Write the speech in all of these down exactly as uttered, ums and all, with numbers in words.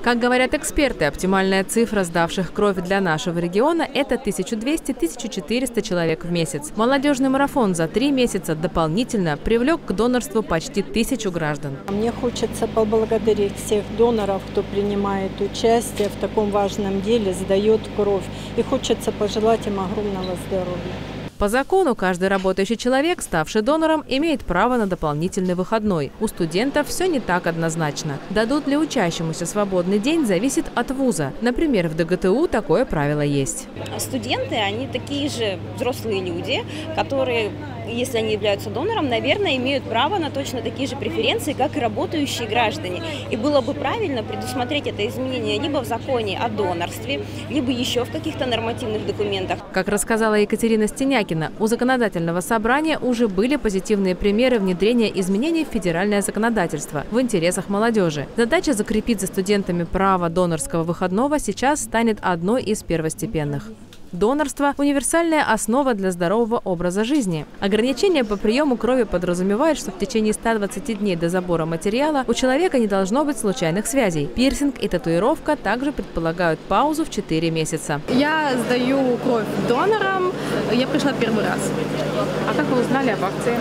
Как говорят эксперты, оптимальная цифра сдавших кровь для нашего региона – это тысяча двести — тысяча четыреста человек в месяц. Молодежный марафон за три месяца дополнительно привлек к донорству почти тысячу граждан. Мне хочется поблагодарить всех доноров, кто принимает участие в таком важном деле, сдает кровь. И хочется пожелать им огромного здоровья. По закону, каждый работающий человек, ставший донором, имеет право на дополнительный выходной. У студентов все не так однозначно. Дадут ли учащемуся свободный день, зависит от вуза. Например, в ДГТУ такое правило есть. Студенты, они такие же взрослые люди, которые, если они являются донором, наверное, имеют право на точно такие же преференции, как и работающие граждане. И было бы правильно предусмотреть это изменение либо в законе о донорстве, либо еще в каких-то нормативных документах. Как рассказала Екатерина Стенякина, у законодательного собрания уже были позитивные примеры внедрения изменений в федеральное законодательство в интересах молодежи. Задача закрепить за студентами право донорского выходного сейчас станет одной из первостепенных. Донорство – универсальная основа для здорового образа жизни. Ограничения по приему крови подразумевают, что в течение ста двадцати дней до забора материала у человека не должно быть случайных связей. Пирсинг и татуировка также предполагают паузу в четыре месяца. Я сдаю кровь донорам. Я пришла первый раз. А как вы узнали об акции?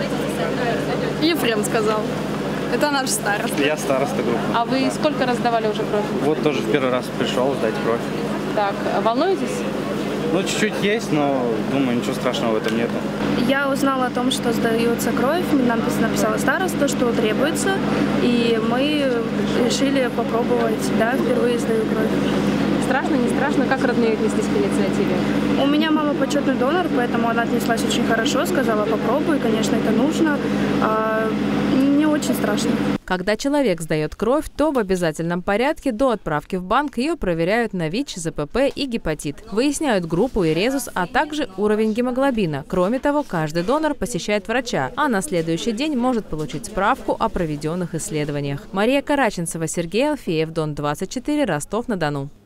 Ефрем сказал. Это наш староста. Я староста группы. А вы сколько раз сдавали уже кровь? Вот тоже в первый раз пришел сдать кровь. Так, волнуетесь? Ну, чуть-чуть есть, но, думаю, ничего страшного в этом нету. Я узнала о том, что сдается кровь, нам написала староста, что требуется, и мы решили попробовать, да, впервые сдаю кровь. Страшно, не страшно? Как родные отнеслись к инициативе? У меня мама почетный донор, поэтому она отнеслась очень хорошо, сказала, попробуй, конечно, это нужно. А, не очень страшно. Когда человек сдает кровь, то в обязательном порядке до отправки в банк ее проверяют на ВИЧ, ЗПП и гепатит. Выясняют группу и резус, а также уровень гемоглобина. Кроме того, каждый донор посещает врача, а на следующий день может получить справку о проведенных исследованиях. Мария Караченцева, Сергей Алфеев, Дон двадцать четыре, Ростов-на-Дону.